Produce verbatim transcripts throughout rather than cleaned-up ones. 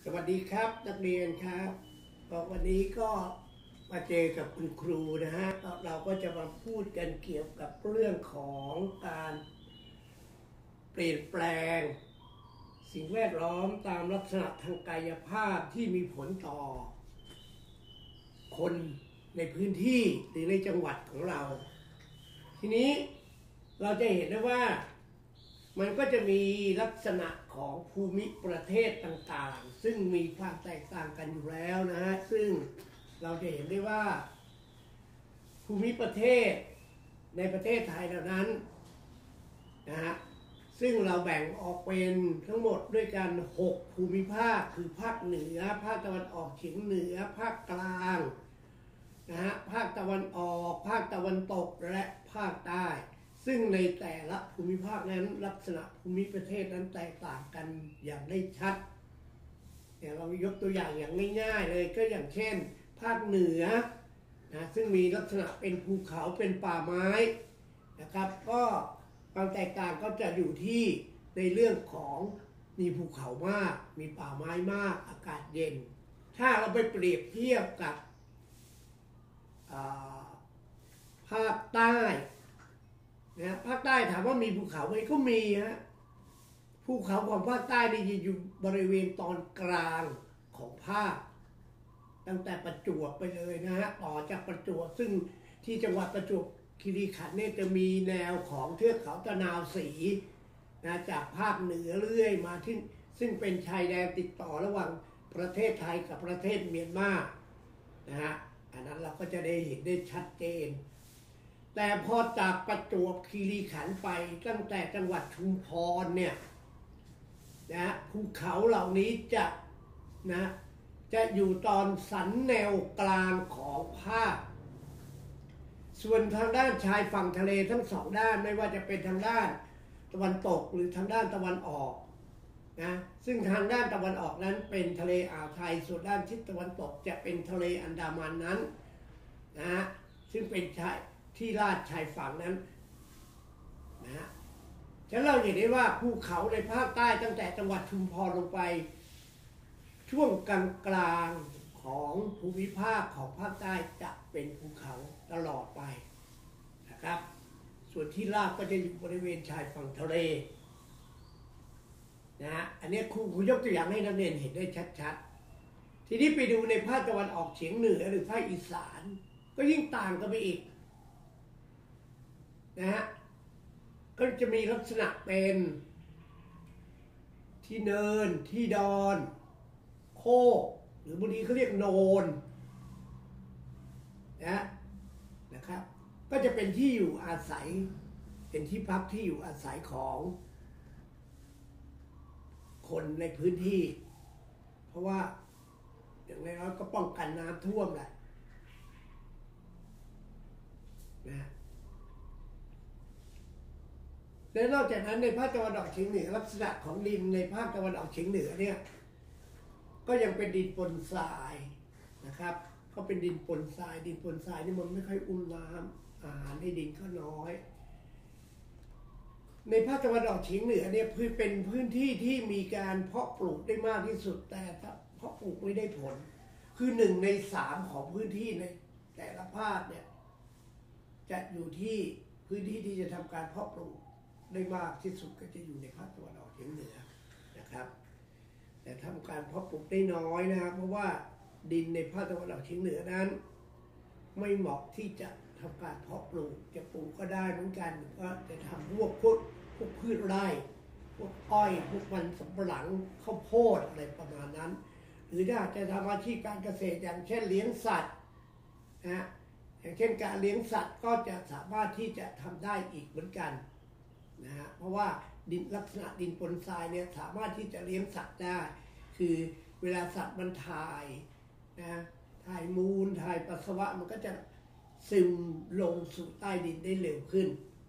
สวัสดีครับนักเรียนครับก็วันนี้ก็มาเจอกับคุณครูนะฮะเราก็จะมาพูดกันเกี่ยวกับเรื่องของการเปลี่ยนแปลงสิ่งแวดล้อมตามลักษณะทางกายภาพที่มีผลต่อคนในพื้นที่หรือในจังหวัดของเราทีนี้เราจะเห็นได้ว่ามันก็จะมีลักษณะของภูมิประเทศต่างๆซึ่งมีความแตกต่างกันอยู่แล้วนะฮะซึ่งเราจะเห็นได้ว่าภูมิประเทศในประเทศไทยเหล่านั้นนะฮะซึ่งเราแบ่งออกเป็นทั้งหมดด้วยกันหกภูมิภาคคือภาคเหนือภาคตะวันออกเฉียงเหนือภาคกลางนะฮะภาคตะวันออกภาคตะวันตกและภาคใต้ซึ่งในแต่ละภูมิภาคนั้นลักษณะภูมิประเทศนั้นแตกต่างกันอย่างได้ชัดเนี่ยเรายกตัวอย่างอย่างง่ายๆเลยก็อย่างเช่นภาคเหนือนะซึ่งมีลักษณะเป็นภูเขาเป็นป่าไม้นะครับก็ความแตกต่างก็จะอยู่ที่ในเรื่องของมีภูเขามากมีป่าไม้มากอากาศเย็นถ้าเราไปเปรียบเทียบกับภาคใต้นะภาคใต้ถามว่ามีภูเขาไหมก็มีฮะภูเขาของภาคใต้นี่อยู่บริเวณตอนกลางของภาคตั้งแต่ประจวบไปเลยนะฮะต่อจากประจวบซึ่งที่จังหวัดประจวบคีรีขันธ์เนี่ยจะมีแนวของเทือกเขาตะนาวศรีนะจากภาคเหนือเรื่อยมาที่ซึ่งเป็นชายแดนติดต่อระหว่างประเทศไทยกับประเทศเมียนมานะฮะอันนั้นเราก็จะได้เห็นได้ชัดเจนแต่พอจากประจวบคีรีขันธ์ไปตั้งแต่จังหวัดชุมพรเนี่ยนะภูเขาเหล่านี้จะนะจะอยู่ตอนสันแนวกลางของภาคส่วนทางด้านชายฝั่งทะเลทั้งสองด้านไม่ว่าจะเป็นทางด้านตะวันตกหรือทางด้านตะวันออกนะซึ่งทางด้านตะวันออกนั้นเป็นทะเลอ่าวไทยส่วนด้านทิศตะวันตกจะเป็นทะเลอันดามันนั้นนะซึ่งเป็นชายที่ลาดชายฝั่งนั้นนะฮะฉะนั้นเราเห็นได้ว่าภูเขาในภาคใต้ตั้งแต่จังหวัดชุมพรลงไปช่วงกลางกลางของภูมิภาคของภาคใต้จะเป็นภูเขาตลอดไปนะครับส่วนที่ลาดก็จะอยู่บริเวณชายฝั่งทะเลนะฮะอันนี้ครูครูยกตัวอย่างให้นักเรียนเห็นได้ชัดๆทีนี้ไปดูในภาคตะวันออกเฉียงเหนือหรือภาคอีสานก็ยิ่งต่างกันไปอีกนะฮะก็จะมีลักษณะเป็นที่เนินที่ดอนโคกหรือบางทีเขาเรียกโนนนะนะครับก็จะเป็นที่อยู่อาศัยเป็นที่พักที่อยู่อาศัยของคนในพื้นที่เพราะว่าอย่างไรเราก็ป้องกันน้ำท่วมแหละนะและนอกจากนั้นในภาคตะวันออกเฉียงเหนือลักษณะของดินในภาคตะวันออกเฉียงเหนือเนี่ยก็ยังเป็นดินปนทรายนะครับก็เป็นดินปนทรายดินปนทรายนี่มันไม่ค่อยอุ้มน้ำอาหารในดินก็น้อยในภาคตะวันออกเฉียงเหนือเนี่ยพื้นเป็นพื้นที่ที่มีการเพาะปลูกได้มากที่สุดแต่เพาะปลูกไม่ได้ผลคือหนึ่งในสามของพื้นที่ในแต่ละภาคเนี่ยจะอยู่ที่พื้นที่ที่จะทำการเพาะปลูกได้มากที่สุดก็จะอยู่ในภาคตะวันออกเฉียงเหนือนะครับแต่ทำการเพาะปลูกได้น้อยนะครับเพราะว่าดินในภาคตะวันออกเฉียงเหนือนั้นไม่เหมาะที่จะทำการเพาะปลูกจะปลูกก็ได้เหมือนกันก็จะทำพวกพวกพวกพืชไร่พวกอ้อยพวกมันสำปะหลังข้าวโพดอะไรประมาณนั้นหรือถ้าจะทำอาชีพการเกษตรอย่างเช่นเลี้ยงสัตว์นะอย่างเช่นการเลี้ยงสัตว์ก็จะสามารถที่จะทำได้อีกเหมือนกันนะฮะเพราะว่าดินลักษณะดินปนทรายเนี่ยสามารถที่จะเลี้ยงสัตว์ได้คือเวลาสัตว์มันถ่ายนะถ่ายมูลถ่ายปัสสาวะมันก็จะซึมลงสู่ใต้ดินได้เร็วขึ้น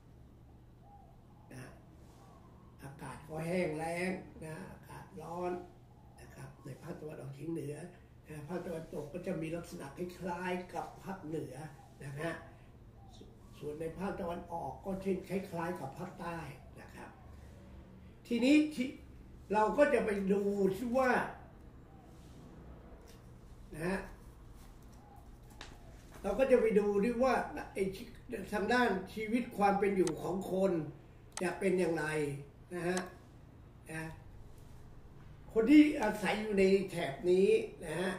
นะอากาศก็แห้งแล้งนะอากาศร้อนนะครับในภาคตะวันออกเฉียงเหนือนะภาคตะวันตกก็จะมีลักษณะคล้ายๆกับภาคเหนือนะฮะส่วนในภาคตะวันออกก็เช่นคล้ายๆกับภาคใต้นะครับทีนี้เราก็จะไปดูที่ว่านะฮะเราก็จะไปดูด้วยว่าไอ้ทางด้านชีวิตความเป็นอยู่ของคนจะเป็นอย่างไรนะฮะนะคนที่อาศัยอยู่ในแถบนี้นะฮะ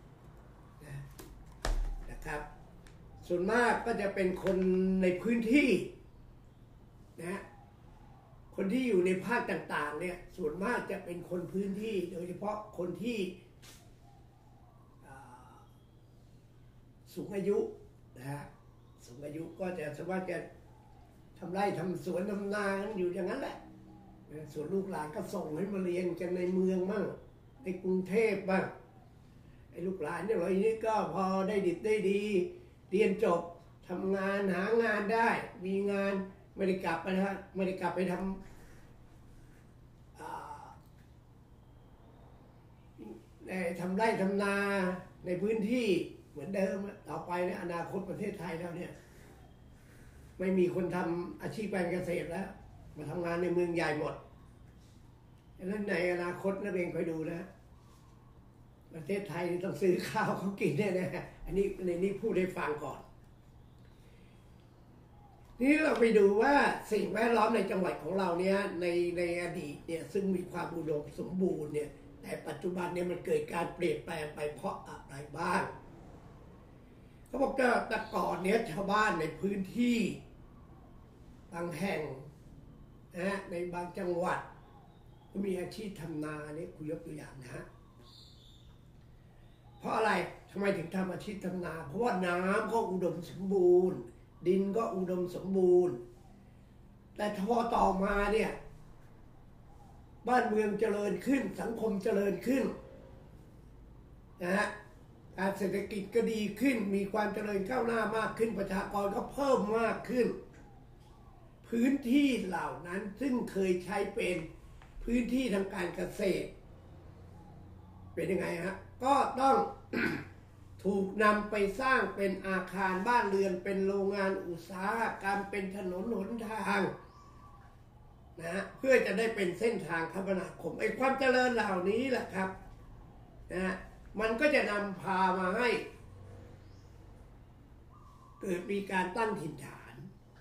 นะครับส่วนมากก็จะเป็นคนในพื้นที่นะคนที่อยู่ในภาคต่างๆเนี่ยส่วนมากจะเป็นคนพื้นที่โดยเฉพาะคนที่สูงอายุนะฮะสูงอายุก็จะสามารถจะทำไร่ทำสวนทำนาอยู่อย่างนั้นแหละส่วนลูกหลานก็ส่งให้มาเรียนกันในเมืองบ้างในกรุงเทพบ้างไอ้ลูกหลานเนี่ยเราอย่างนี้ก็พอได้ดิบได้ดีเรียนจบทำงานหางานได้มีงานไม่ได้กลับไปนะฮะไม่ได้กลับไปทำทำไร่ทำนาในพื้นที่เหมือนเดิมต่อไปในอนาคตประเทศไทยแล้วเนี่ยไม่มีคนทำอาชีพการเกษตรแล้วมาทำงานในเมืองใหญ่หมดดังนั้นในอนาคตนักเรียนคอยดูนะประเทศไทยต้องซื้อข้าวเขากินแน่ๆอันนี้ในนี้พูดให้ฟังก่อนนี่เราไปดูว่าสิ่งแวดล้อมในจังหวัดของเราเนี่ยในในอดีตเนี่ยซึ่งมีความอุดมสมบูรณ์เนี่ยแต่ปัจจุบันเนี่ยมันเกิดการเปลี่ยนแปลงไปเพราะอะไรบ้างเขาบอกว่าแต่ก่อนเนี่ยชาวบ้านในพื้นที่บางแห่งนะในบางจังหวัดก็มีอาชีพทำนาเนี่ยคุยยกตัวอย่างนะเพราะอะไรทำไมถึงทำอาชีพทำนาเพราะว่าน้ำก็อุดมสมบูรณ์ดินก็อุดมสมบูรณ์แต่พอต่อมาเนี่ยบ้านเมืองเจริญขึ้นสังคมเจริญขึ้นนะฮะการเศรษฐกิจก็ดีขึ้นมีความเจริญก้าวหน้ามากขึ้นประชากรก็เพิ่มมากขึ้นพื้นที่เหล่านั้นซึ่งเคยใช้เป็นพื้นที่ทางการเกษตรเป็นยังไงฮะก็ต้อง ถูกนำไปสร้างเป็นอาคารบ้านเรือนเป็นโรงงานอุตสาหกรรมเป็นถนนหนทางนะเพื่อจะได้เป็นเส้นทางคมนาคมไอ้ความเจริญเหล่านี้แหละครับนะมันก็จะนำพามาให้เกิดมีการตั้งถิ่นฐาน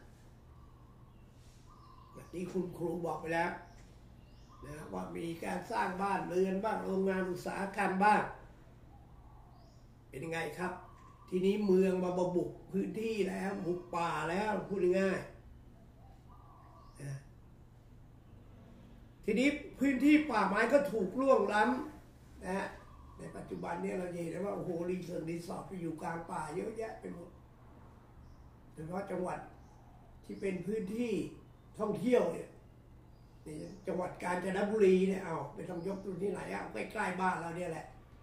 แบบนี้คุณครูบอกไปแล้วนะว่ามีการสร้างบ้านเรือนบ้างโรงงานอุตสาหกรรมบ้างเป็นยังไงครับทีนี้เมืองมาบุกพื้นที่แล้วบุกป่าแล้วพูดง่ายนะทีนี้พื้นที่ป่าไม้ก็ถูกล่วงล้ำนะในปัจจุบันนี้เราเห็นว่าโอ้โหรีสอร์ทรีสอร์ทไปอยู่กลางป่าเยอะแยะไปหมดโดยเฉพาะจังหวัดที่เป็นพื้นที่ท่องเที่ยวเนี่ยจังหวัดกาญจนบุรีเนี่ยเอาไปทำยกตัวที่ไหนอ่ะใกล้ๆบ้านเราเนี่ยแหละ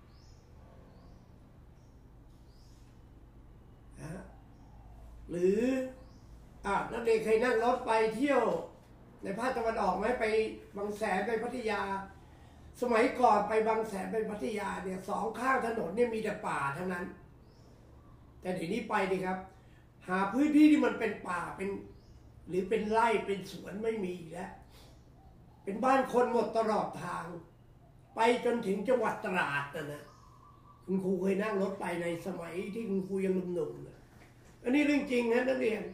นะหรืออ่ะนักเรียนเคยนั่งรถไปเที่ยวในภาคตะวันออกไหมไปบางแสนไปพัทยาสมัยก่อนไปบางแสนไปพัทยาเนี่ยสองข้างถนนเนี่ยมีแต่ป่าทั้งนั้นแต่เดี๋ยวนี้ไปดิครับหาพื้นที่ที่มันเป็นป่าเป็นหรือเป็นไร่เป็นสวนไม่มีแล้วเป็นบ้านคนหมดตลอดทางไปจนถึงจังหวัดตราดนะนะคุณครูเคยนั่งรถไปในสมัยที่คุณครูยังหนุ่มๆนะอันนี้เรื่องจริงนะนักเรียน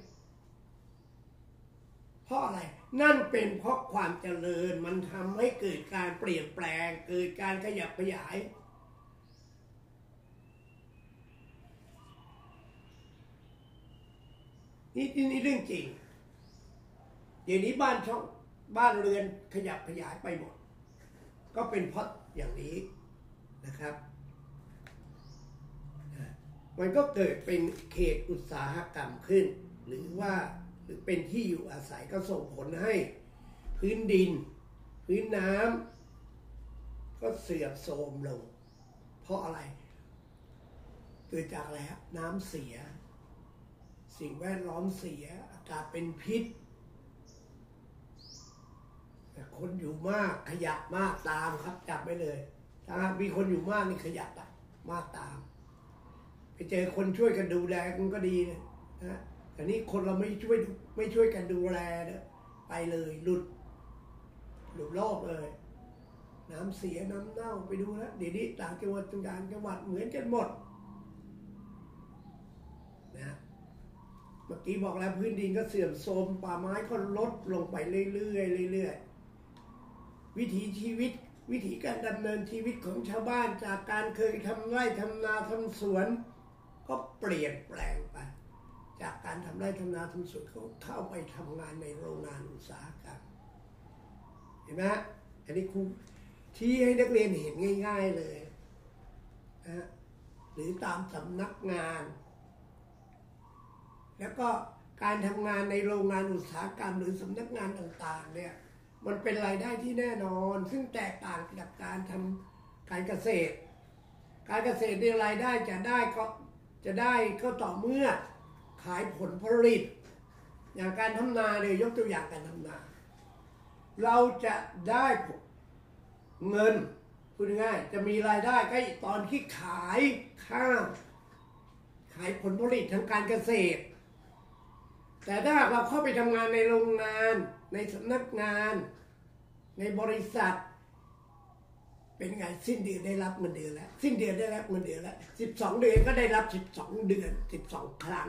เพราะอะไรนั่นเป็นเพราะความเจริญมันทำให้เกิดการเปลี่ยนแปลงเกิดการขยับขยายนี่นี่เรื่องจริงเดี๋ยวนี้บ้านช่องบ้านเรือนขยับขยายไปหมดก็เป็นเพราะอย่างนี้นะครับมันก็เกิดเป็นเขตอุตสาหกรรมขึ้นหรือว่าหรือเป็นที่อยู่อาศัยก็ส่งผลให้พื้นดินพื้นน้ำก็เสื่อมโทรมลงเพราะอะไรเกิดจากอะไรครับน้ำเสียสิ่งแวดล้อมเสียอากาศเป็นพิษคนอยู่มากขยะมากตามครับจับไปเลยถ้ามีคนอยู่มากนี่ขยะมากตามไปเจอคนช่วยกันดูแลมันก็ดีนะนะแต่นี่คนเราไม่ช่วยไม่ช่วยกันดูแลนะไปเลยหลุดหลุดโลกเลยน้ำเสียน้ำเน่าไปดูแล้วเดี๋ยวนี้ต่างจังหวัดต่างจังหวัดเหมือนกันหมดนะเมื่อกี้บอกแล้วพื้นดินก็เสื่อมโทรมป่าไม้ก็ลดลงไปเรื่อยๆเรื่อยๆวิถีชีวิตวิถีการดำเนินชีวิตของชาวบ้านจากการเคยทำไร่ทำนาทำสวนก็เปลี่ยนแปลงไปจากการทำไร่ทำนาทำสวนเขาเข้าไปทำงานในโรงงานอุตสาหกรรมเห็นไหมอันนี้ครูชี้ให้นักเรียนเห็นง่ายๆเลยนะหรือตามสำนักงานแล้วก็การทำงานในโรงงานอุตสาหกรรมหรือสำนักงานต่างๆเนี่ยมันเป็นรายได้ที่แน่นอนซึ่งแตกต่างจากการทำการเกษตรการเกษตรในรายได้จะได้ก็จะได้ก็ต่อเมื่อขายผลผลิตอย่างการทำนาเนี่ยยกตัวอย่างการทำนาเราจะได้เงินพูดง่ายจะมีรายได้ก็ตอนที่ขายข้าวขายผลผลิตทางการเกษตรแต่ถ้าเราเข้าไปทำงานในโรงงานในสำนักงานในบริษัทเป็นไงสิ้นเดือนได้รับเงินเดือนแล้วสิ้นเดือนได้รับเงินเดือนแล้วสิบสองเดือนก็ได้รับสิบสองเดือนสิบสองครั้ง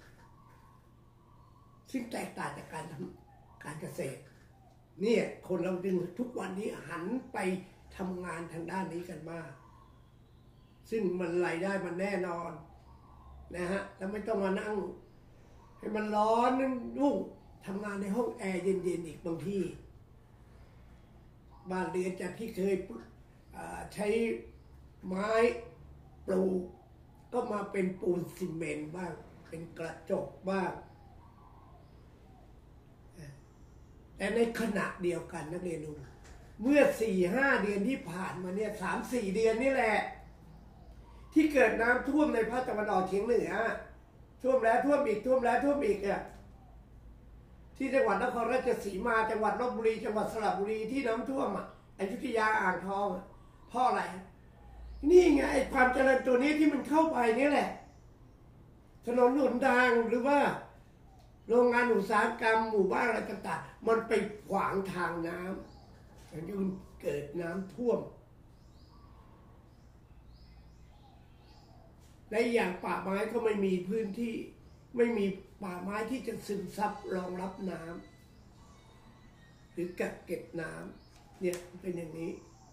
ซึ่งแตกต่างจากการทำการเกษตรเนี่ยคนเราจึงทุกวันนี้หันไปทำงานทางด้านนี้กันมากซึ่งมันรายได้มันแน่นอนนะฮะแล้วไม่ต้องมานั่งให้มันร้อนนุ่งทำงานในห้องแอร์เย็นๆอีกบางที่บ้านเรือนจากที่เคยใช้ไม้ปลูกก็มาเป็นปูนซีเมนต์บ้างเป็นกระจกบ้างแต่ในขณะเดียวกันนักเรียนดูเมื่อสี่ห้าเดือนที่ผ่านมาเนี่ยสามสี่เดือนนี่แหละที่เกิดน้ำท่วมในภาคตะวันออกเฉียงเหนือท่วมแล้วท่วมอีกท่วมแล้วท่วมอีกเนี่ยที่จังหวัดนครราชสีมาจังหวัดลบบุรีจังหวัดสระบุรีที่น้ำท่วมอ่ะอยุธยาอ่างทองเพราะอะไรนี่ไงไอ้ความเจริญตัวนี้ที่มันเข้าไปนี่แหละถนนหนทางหรือว่าโรงงานอุตสาหกรรมหมู่บ้านอะไรต่างๆมันไปขวางทางน้ำมันจึงเกิดน้ำท่วมและอย่างป่าไม้ก็ไม่มีพื้นที่ไม่มีป่าไม้ที่จะซึมซับรองรับน้ำหรือกักเก็บน้ำเนี่ยเป็นอย่างนี้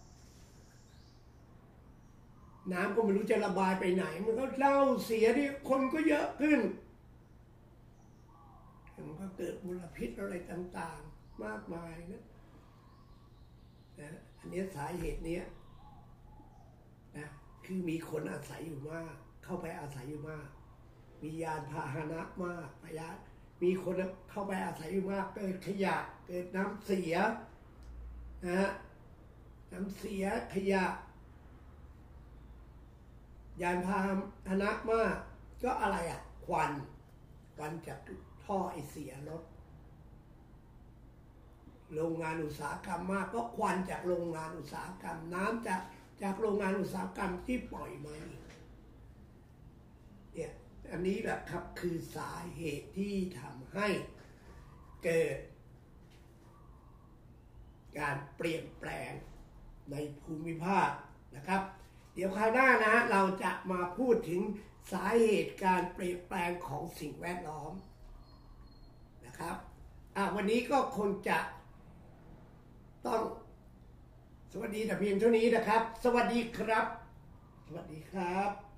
น้ำก็ไม่รู้จะระบายไปไหนมันก็เล่าเสียที่คนก็เยอะขึ้นมันก็เกิดมลพิษอะไรต่างๆมากมายนะนะอันนี้สาเหตุนี้นะคือมีคนอาศัยอยู่มากเข้าไปอาศัยอยู่มากมียานพาหนะมากพยานมีคนเข้าไปอาศัยอยู่มากเกิดขยะเกิดน้ำเสียนะฮะน้ำเสียขยะยานพาหนะมากก็อะไรอ่ะควันควันจากท่อไอเสียรถโรงงานอุตสาหกรรมมากก็ควันจากโรงงานอุตสาหกรรมน้ำจากจากโรงงานอุตสาหกรรมที่ปล่อยมาเนี่ยอันนี้แหละครับคือสาเหตุที่ทำให้เกิดการเปลี่ยนแปลงในภูมิภาคนะครับเดี๋ยวคราวหน้านะเราจะมาพูดถึงสาเหตุการเปลี่ยนแปลงของสิ่งแวดล้อมนะครับอ่ะวันนี้ก็คงจะต้องสวัสดีแต่เพียงเท่านี้นะครับสวัสดีครับสวัสดีครับ